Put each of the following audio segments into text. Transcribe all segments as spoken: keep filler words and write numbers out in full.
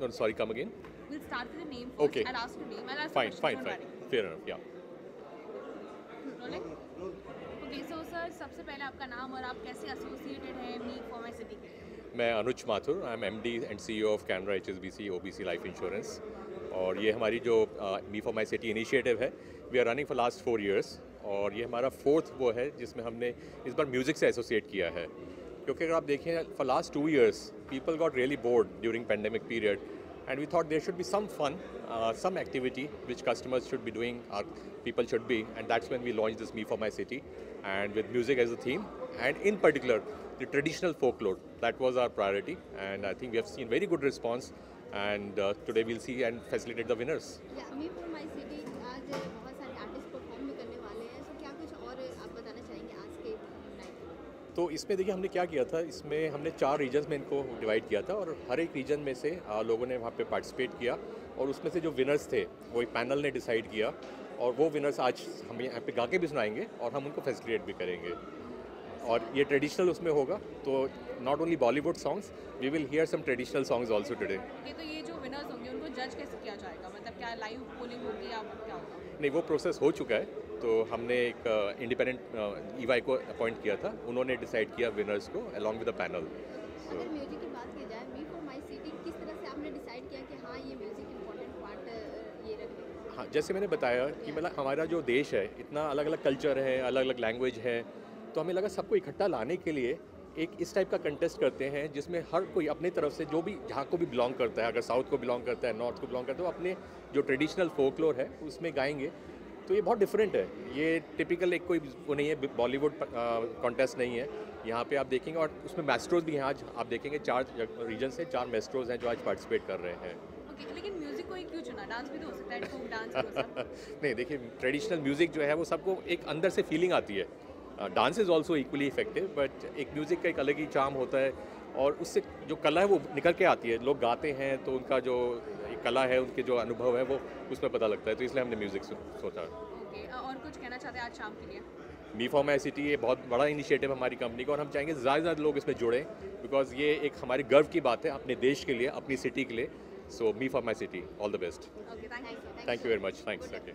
No, sorry, come again. We'll start with the name first. Okay. I'll ask your name. I'll ask Fine, the fine, questions. fine. Fair enough. Yeah. Rolling? Okay, so sir, सबसे पहले आपका नाम और आप कैसे associated हैं me for my city के? मैं Anuj Mathur, I am M D and C E O of Canara H S B C O B C life insurance. और ये हमारी जो me for my city initiative है, we are running for last four years, और ये हमारा फोर्थ वो है जिसमें हमने इस बार म्यूज़िक से एसोसिएट किया है। क्योंकि अगर आप देखें for last two years people got really bored during pandemic period, and we thought there should be some fun, uh, some activity which customers should be doing, our people should be, and that's when we launched this Me for My City, and with music as a theme, and in particular the traditional folklore. That was our priority, and I think we have seen very good response, and uh, today we'll see and facilitate the winners. Yeah, Me for My City आज बहुत सारे artist perform भी करने वाले हैं, so क्या कुछ और आप बताना चाहेंगे आज के नाइट में? तो इसमें देखिए हमने क्या किया था, इसमें हमने चार रीजन्स में इनको डिवाइड किया था, और हर एक रीजन में से आ, लोगों ने वहाँ पे पार्टिसिपेट किया, और उसमें से जो विनर्स थे वो एक पैनल ने डिसाइड किया, और वो विनर्स आज हम यहाँ पे गा के भी सुनाएंगे और हम उनको फैसिलिटेट भी करेंगे। और ये ट्रेडिशनल उसमें होगा, तो not only Bollywood songs, we will hear some traditional songs also today. Okay, तो ये जो विनर्स होंगे उनको जज कैसे किया जाएगा? मतलब क्या लाइव पोलिंग होगी या क्या होगा? नहीं, वो प्रोसेस हो चुका है, तो हमने एक इंडिपेंडेंट ई वाई को अपॉइंट किया था, उन्होंने डिसाइड किया विनर्स को अलॉन्ग विद द पैनल। अगर म्यूजिक की बात की जाए, मी फॉर माई सिटी किस तरह से आपने डिसाइड किया कि हाँ ये म्यूजिक इम्पोर्टेंट पार्ट ये रखें? हाँ, जैसे मैंने बताया कि मतलब हमारा जो देश है इतना अलग अलग कल्चर है, अलग अलग लैंग्वेज है, तो हमें लगा सबको इकट्ठा लाने के लिए एक इस टाइप का कंटेस्ट करते हैं जिसमें हर कोई अपनी तरफ से जो भी जहाँ को भी बिलोंग करता है, अगर साउथ को बिलोंग करता है, नॉर्थ को बिलोंग करता है, वो अपने जो ट्रेडिशनल फोकलोर है उसमें गाएंगे। तो ये बहुत डिफरेंट है, ये टिपिकल एक कोई वो नहीं है, बॉलीवुड कॉन्टेस्ट नहीं है। यहाँ पे आप देखेंगे, और उसमें मैस्ट्रोज भी हैं, आज आप देखेंगे चार रीजन से चार मैस्ट्रोज हैं जो आज पार्टिसिपेट कर रहे हैं। ओके, लेकिन म्यूजिक को ही क्यों चुना? डांस भी तो हो सकता है, फोक डांस भी हो सकता है। नहीं, देखिए ट्रेडिशनल म्यूज़िक जो है वो सबको एक अंदर से फीलिंग आती है। Dance is also equally effective, but एक म्यूज़िक का एक अलग ही चार्म होता है, और उससे जो कला है वो निकल के आती है। लोग गाते हैं तो उनका जो एक कला है, उनके जो अनुभव है वो उसमें पता लगता है, तो इसलिए हमने म्यूज़िक सोचा। ओके, और कुछ कहना चाहते हैं आज शाम के लिए? मी फॉर माई सिटी ये बहुत बड़ा इनिशिएटिव हमारी कंपनी का, और हम चाहेंगे ज़्यादा से ज़्यादा लोग इसमें जुड़ें, बिकॉज ये एक हमारे गर्व की बात है अपने देश के लिए, अपनी सिटी के लिए। So me for my city, all the best. Okay, thank you. Thank you very much, thanks. Okay,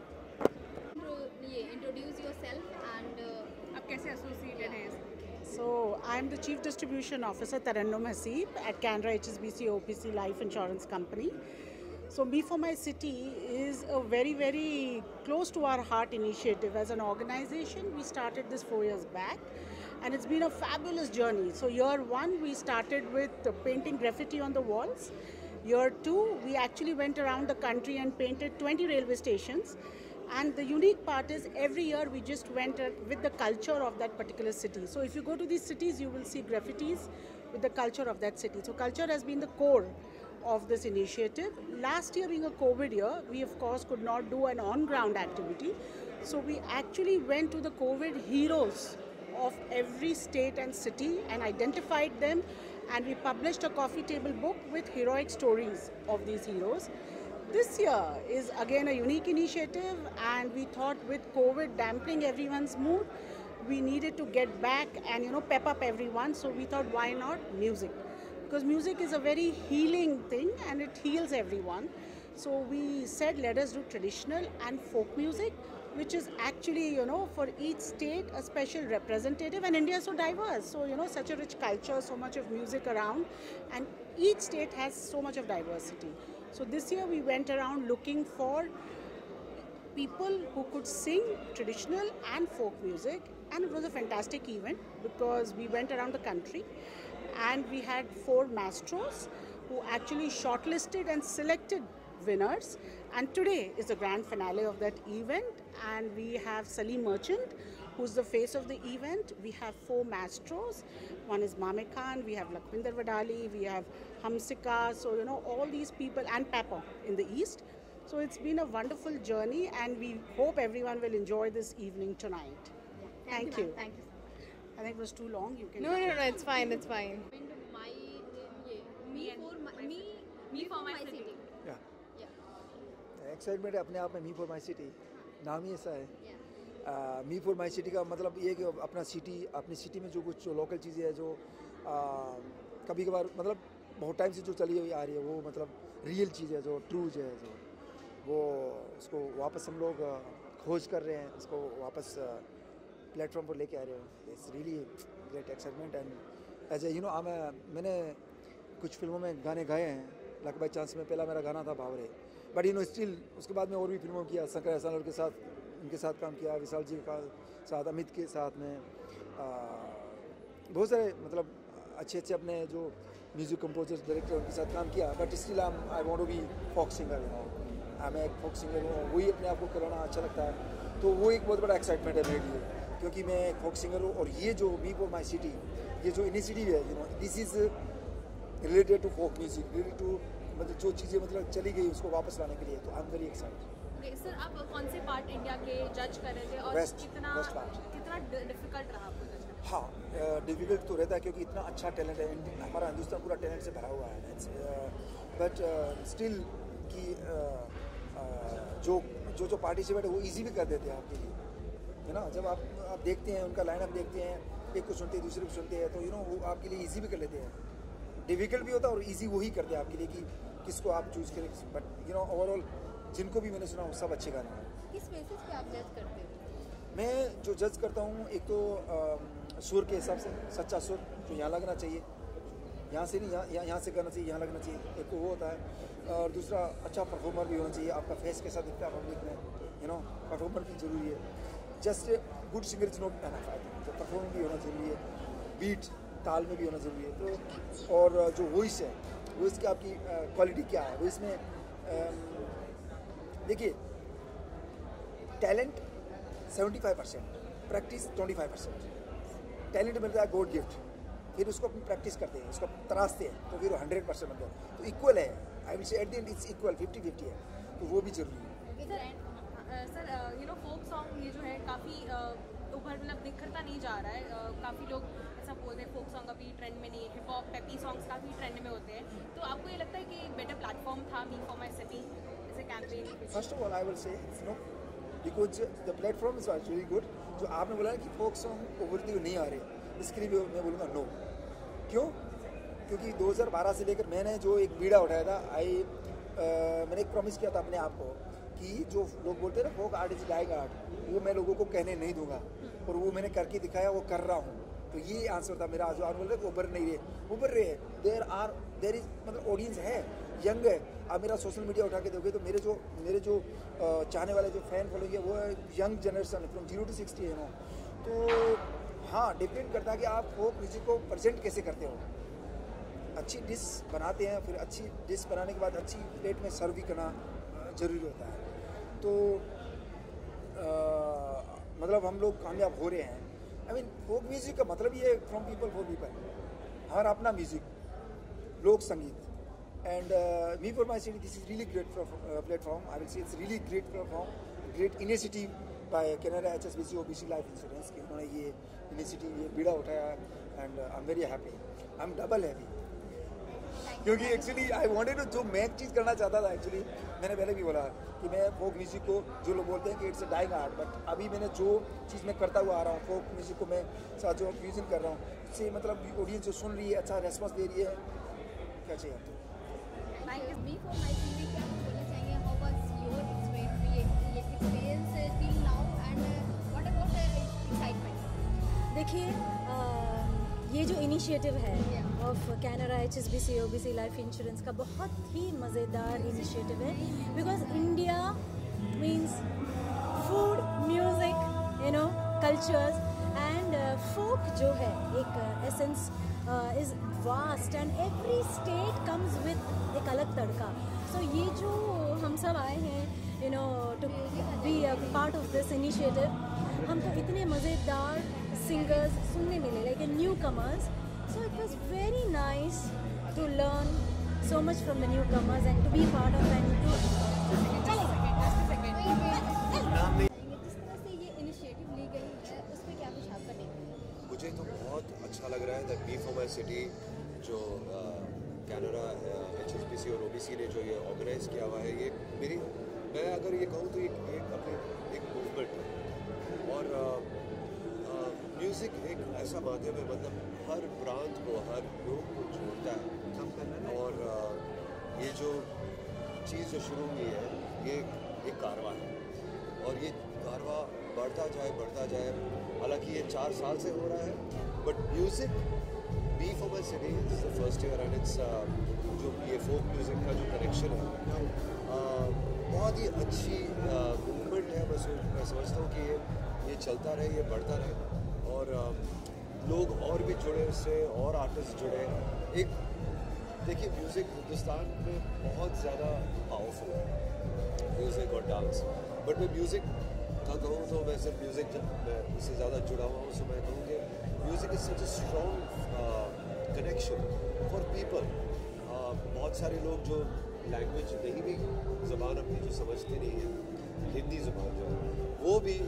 ये इंट्रोड्यूस योरसेल्फ एंड आप कैसे एसोसिएटेड हैं? So I'm the Chief Distribution Officer, Tarannum Haseeb, at Canara H S B C O P C Life Insurance Company. So Me for My City is a very, very close to our heart initiative. As an organization, we started this four years back, and it's been a fabulous journey. So year one, we started with painting graffiti on the walls. Year two, we actually went around the country and painted twenty railway stations. And the unique part is every year we just went with the culture of that particular city. So if you go to these cities, you will see graffitis with the culture of that city. So culture has been the core of this initiative. Last year being a COVID year, we of course could not do an on-ground activity. So we actually went to the COVID heroes of every state and city and identified them, and we published a coffee table book with heroic stories of these heroes. This year is again a unique initiative, and we thought with COVID dampening everyone's mood, we needed to get back and you know pep up everyone. So we thought, why not music? Because music is a very healing thing and it heals everyone. So we said, let us do traditional and folk music, which is actually, you know, for each state a special representative, and India is so diverse. So, you know, such a rich culture, so much of music around, and each state has so much of diversity. So this year we went around looking for people who could sing traditional and folk music, and it was a fantastic event because we went around the country and we had four maestros who actually shortlisted and selected winners, and today is the grand finale of that event, and we have Salim Merchant, who's the face of the event. We have four maestros. One is Mame Khan, we have Lakhvinder Vadali, we have Hamsika, so you know all these people, and Pepper in the east. So it's been a wonderful journey, and we hope everyone will enjoy this evening tonight. Yeah. Thank, Thank you. you. Thank you. I think it was too long. You can. No, no, no, it's fine, it's fine. My ये me for my me Me for my city. city. या Yeah. Excitement है अपने आप में मी for my city, नाम ही ऐसा है। Yeah. Me for my city का मतलब ये है कि अपना सिटी, अपनी सिटी में जो कुछ जो लोकल चीज़ें हैं जो कभी कभार मतलब बहुत टाइम से जो चली हुई आ रही है वो मतलब रियल चीज़ है, जो ट्रू है, जो वो उसको वापस हम लोग खोज कर रहे हैं, उसको वापस प्लेटफॉर्म पर लेके आ रहे हैं। It's really great excitement and as a you know I मैंने कुछ फिल्मों में गाने गाए हैं, लक बाई चांस में पहला मेरा गाना था Bawre, but you know still उसके बाद में और भी फिल्मों किया, शंकर एहसान के साथ उनके साथ काम किया, विशाल जी का साथ, अमित के साथ में बहुत सारे मतलब अच्छे अच्छे अपने जो म्यूज़िक कंपोजर्स डायरेक्टर उनके साथ काम किया, but still I I want to be folk singer, you know मैं एक फोक सिंगर हूँ, वही अपने आप को कराना अच्छा लगता है, तो वो एक बहुत बड़ा एक्साइटमेंट है मेरे लिए, क्योंकि मैं एक फोक सिंगर हूँ। और ये जो मी फॉर माई सिटी, ये जो इनिशिएटिव है, you know this is related to folk music, related to मतलब जो चीज़ें मतलब चली गई उसको वापस लाने के लिए, तो I am very excited. Okay sir, आप कौन से पार्ट इंडिया के जज कर रहे थे और West, कितना West part. कितना डिफिकल्ट रहा आपको जज करना? हाँ, डिफिकल्ट तो रहता है क्योंकि इतना अच्छा टैलेंट है, हमारा हिंदुस्तान पूरा टैलेंट से भरा हुआ है, बट स्टिल कि जो जो जो पार्टिसिपेट है वो इजी भी कर देते हैं आपके लिए, है ना। जब आप आप देखते हैं उनका लाइनअप देखते हैं, एक को सुनते हैं दूसरे को सुनते हैं, तो यू नो वो आपके लिए इजी भी कर लेते हैं, डिफिकल्ट भी होता है और इजी वही करते हैं आपके लिए कि किसको आप चूज़ करें, बट यू नो ओवरऑल जिनको भी मैंने सुना वो सब अच्छे गाने हैं। किस बेसिस पे आप जज करते हो? मैं जो जज करता हूँ, एक तो आ, सुर के हिसाब से, सच्चा सुर जो यहाँ लगना चाहिए, यहाँ से नहीं यहाँ यहाँ से करना चाहिए, यहाँ लगना चाहिए, एक तो वो होता है, और दूसरा अच्छा परफॉर्मर भी होना चाहिए, आपका फेस कैसा दिखता है पब्लिक में, यू नो परफॉर्मर भी जरूरी है, just good singer is not enough, I think, तो परफॉर्मर भी होना जरूरी है, बीट ताल में भी होना जरूरी है, तो और जो वॉइस है, वॉइस की आपकी क्वालिटी क्या है, वॉइस में देखिए talent seventy five percent, practice twenty five percent. Talent मिलता है गॉड गिफ्ट, फिर उसको अपनी प्रैक्टिस करते हैं, उसको तराशते हैं, तो फिर वो हंड्रेड परसेंट बनता है, तो इक्वल है, I will say at the end it's equal, fifty fifty है, तो वो भी जरूरी है। Sir you know folk song ये जो है काफ़ी उभर मतलब निखरता नहीं जा रहा है, काफ़ी लोग ऐसा बोलते हैं फोक सॉन्ग अभी ट्रेंड में नहीं है, हिप हॉप पेपी सॉन्ग्स काफ़ी ट्रेंड में होते हैं, तो आपको ये लगता है कि एक बेटर प्लेटफॉर्म था मी फॉर माई सिटी ऐसे campaign? First of all I will say no because the platform is really good. जो आपने बोला है कि फोक सॉन्ग उभरते हुए नहीं आ रहे, इसके लिए भी मैं बोलूँगा नो। क्यों? क्योंकि दो हज़ार बारह से लेकर मैंने जो एक बीड़ा उठाया था, आई मैंने एक प्रॉमिस किया था अपने आप को कि जो लोग बोलते हैं ना folk art is like art, वो मैं लोगों को कहने नहीं दूंगा, और वो मैंने करके दिखाया, वो कर रहा हूँ। तो ये आंसर था मेरा। जो आप बोल रहे हैं उभर नहीं रहे, उभर रहे हैं, देर आर देर इज मतलब ऑडियंस है, यंग है। आप मेरा सोशल मीडिया उठा के देखोगे तो मेरे जो मेरे जो चाहने वाले जो फैन फॉलोइंग है वो है young generation from zero to sixty है ना। तो हाँ, डिपेंड करता है कि आप फोक म्यूजिक को प्रेजेंट कैसे करते हो। अच्छी डिश बनाते हैं, फिर अच्छी डिश बनाने के बाद अच्छी प्लेट में सर्व भी करना ज़रूरी होता है। तो आ, मतलब हम लोग कामयाब हो रहे हैं। आई मीन फोक म्यूजिक का मतलब ये फ्रॉम पीपल फॉर पीपल, हमारा अपना म्यूजिक, लोक संगीत। And me for my city, this is really great platform, I will say it's really great platform, great initiative by Canara H S B C O B C life insurance की। उन्होंने ये initiative, ये बीड़ा उठाया, and I am very happy, I am double happy, क्योंकि actually I wanted to, जो मैं एक चीज़ करना चाहता था, एक्चुअली मैंने पहले भी बोला कि मैं फोक म्यूजिक को, जो लोग बोलते हैं कि it's a dying art, but अभी मैंने जो चीज़ मैं करता हुआ आ रहा हूँ, फोक म्यूजिक को मैं साथ जो फ्यूजन कर रहा हूँ, इससे मतलब ऑडियंस जो सुन रही है, अच्छा रेस्पॉन्स दे रही है, क्या चाहिए आपको? मी फॉर माई सिटी क्या बोलना चाहेंगे? How was your experience till now and what about excitement? देखिए, ये जो इनिशिएटिव है of Canara H S B C O B C life insurance का बहुत ही मज़ेदार इनिशिएटिव है, because India means food, music, you know, cultures and folk जो है एक essence is vast and every state comes with एक अलग तड़का। सो so, ये जो हम सब आए हैं, you know, to be a part of this initiative, हमको इतने मज़ेदार सिंगर्स सुनने मिले, like a newcomers. So it was very nice to learn so much from the newcomers and to be part of and to जिस तरह से ये initiative ली गई है उस पर क्या कुछ आपका टेक? मुझे तो बहुत अच्छा लग रहा है that B for my city जो Canara H S B C और ओ बी सी ने जो ये ऑर्गेनाइज किया हुआ है, ये मेरी मैं अगर ये कहूँ तो एक एक अपने एक मूवमेंट है। और uh, uh, म्यूज़िक एक ऐसा माध्यम है, मतलब हर प्रांत को, हर लोग को जोड़ता है। और आ, ये जो चीज़ जो शुरू हुई है, ये एक कारवां है और ये कारवां बढ़ता जाए बढ़ता जाए। हालांकि ये चार साल से हो रहा है, but music B for my city is the first year and it's जो ये फोक म्यूज़िक का जो कनेक्शन है, आ, बहुत ही अच्छी मूवमेंट है। मैं सोच मैं समझता हूँ कि ये ये चलता रहे, ये बढ़ता रहे और आ, लोग और भी जुड़े उससे, और आर्टिस्ट जुड़े। एक देखिए, म्यूज़िक हिंदुस्तान में बहुत ज़्यादा पावरफुल है, म्यूज़िक और डांस। बट मैं म्यूज़िक का कहूँ तो मैं सिर्फ म्यूज़िक जब मैं उससे ज़्यादा जुड़ा हुआ हूँ, तो मैं कहूँ कि music is such a strong connection for people. बहुत सारे लोग जो लैंग्वेज नहीं भी, ज़बान अपनी जो समझते नहीं है, हिंदी ज़बान जो है, वो भी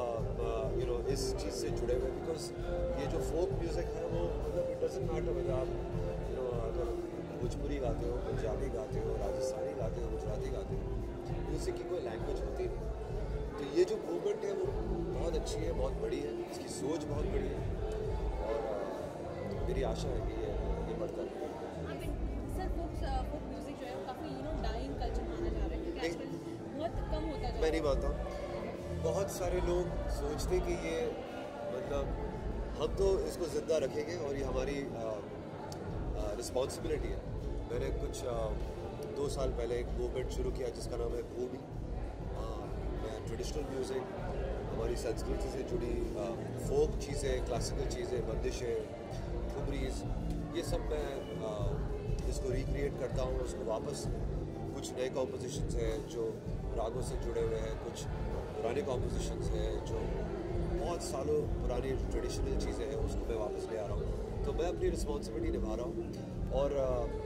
यू नो इस चीज़ से जुड़े हुए। बिकॉज ये जो फोक म्यूज़िक है वो मतलब इट डजंट मैटर वेदर आप यू नो अगर भोजपुरी गाते हो, पंजाबी गाते हो, राजस्थानी गाते हो, गुजराती गाते हो, म्यूज़िक की कोई लैंग्वेज होती नहीं। तो ये जो मूवमेंट है वो बहुत अच्छी है, बहुत बड़ी है, इसकी सोच बहुत बड़ी है और uh, मेरी आशा है कि ये ये बढ़ता है। सर फोक फोक म्यूजिक जो है वो काफ़ी यू नो डाइंग कल्चर माना जा रहा है, क्योंकि आजकल बहुत कम होता जा रहा है। मैं नहीं मानता। बहुत सारे लोग सोचते कि ये मतलब हम तो इसको ज़िंदा रखेंगे और ये हमारी रिस्पॉन्सिबिलिटी है। मैंने कुछ आ, दो साल पहले एक मूवमेंट शुरू किया जिसका नाम है भूमि। मैं ट्रेडिशनल म्यूज़िक, हमारी संस्कृति से जुड़ी आ, फोक चीज़ें, क्लासिकल चीज़ें, बंदिशें, ठुमरीज, ये सब मैं आ, इसको रिक्रिएट करता हूँ। उसको वापस कुछ नए कॉम्पोजिशंस हैं जो रागों से जुड़े हुए हैं, कुछ पुराने कॉम्पोजिशंस हैं जो बहुत सालों पुरानी ट्रेडिशनल चीज़ें हैं, उसको मैं वापस ले आ रहा हूँ। तो मैं अपनी रिस्पॉन्सिबिलिटी निभा रहा हूँ। और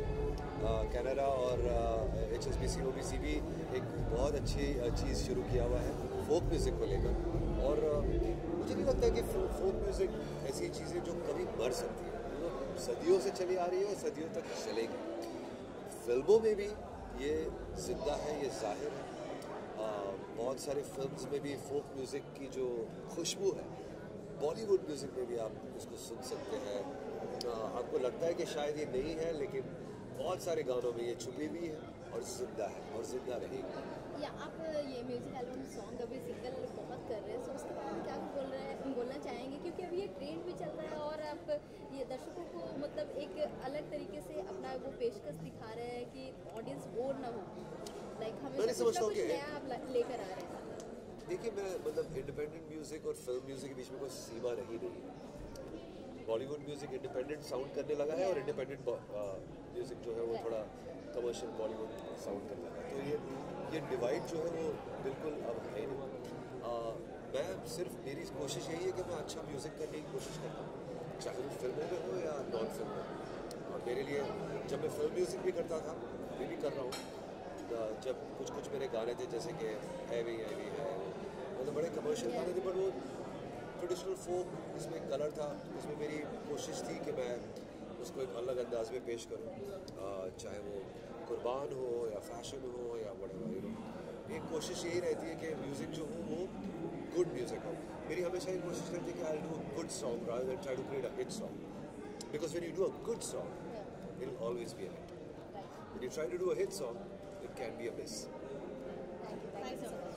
कनाडा और H S B C O B C भी एक बहुत अच्छी चीज़ शुरू किया हुआ है फोक म्यूज़िक को लेकर। और आ, मुझे नहीं लगता कि फो, फोक म्यूज़िक ऐसी चीज़ें जो कभी मर सकती है, मतलब सदियों से चली आ रही है और सदियों तक चलेगी। फिल्मों में भी ये जिंदा है, ये जाहिर है। आ, बहुत सारे फिल्म्स में भी फोक म्यूज़िक की जो खुशबू है, बॉलीवुड म्यूज़िक में भी आप उसको सुन सकते हैं। आ, आपको लगता है कि शायद ये नहीं है, लेकिन बहुत सारे गानों में ये छुपी हुई है और जिंदा है और जिंदा रहेगी। या आप ये म्यूजिक एल्बम सॉन्ग अभी सिंगल बहुत कर रहे हैं, सो उसके बारे में क्या बोल रहे हैं बोलना चाहेंगे, क्योंकि अभी ये ट्रेंड भी चल रहा है और आप ये दर्शकों को मतलब एक अलग तरीके से अपना वो पेशकश दिखा रहे हैं कि ऑडियंस बोर ना हो, लाइक हमें कुछ ना कुछ नया आप लेकर आ रहे हैं। देखिए, मैं मतलब इंडिपेंडेंट म्यूज़िक और फिल्म म्यूज़िक के बीच में कोई सीमा रही नहीं। बॉलीवुड म्यूज़िक इंडिपेंडेंट साउंड करने लगा है और इंडिपेंडेंट म्यूज़िक जो है वो थोड़ा कमर्शियल बॉलीवुड साउंड करने लगा है। तो ये ये डिवाइड जो है वो बिल्कुल अब है नहीं। आ, मैं सिर्फ मेरी कोशिश यही है कि मैं अच्छा म्यूज़िक करने की कोशिश करता हूँ, चाहे वो फिल्मों में हो या नॉन फिल्म में। और मेरे लिए जब मैं फिल्म म्यूज़िक भी करता था, मैं भी कर रहा हूँ, जब कुछ कुछ मेरे गाने थे जैसे कि हैवी हैवी है, मतलब बड़े कमर्शियल गाने थे, बट वो ट्रेडिशनल फोक, इसमें कलर था, उसमें मेरी कोशिश थी कि मैं उसको एक अलग अंदाज में पेश करूँ, चाहे वो कुर्बान हो या फैशन हो या व्हाटएवर, यू नो। एक कोशिश यही रहती है कि म्यूज़िक जो हो वो गुड म्यूज़िक हो। मेरी हमेशा ये कोशिश रहती है कि I do a good song rather than try to create a hit song, because when you do a good song it will always be a hit. When you try to do a hit song it can be a miss. Thank you so much.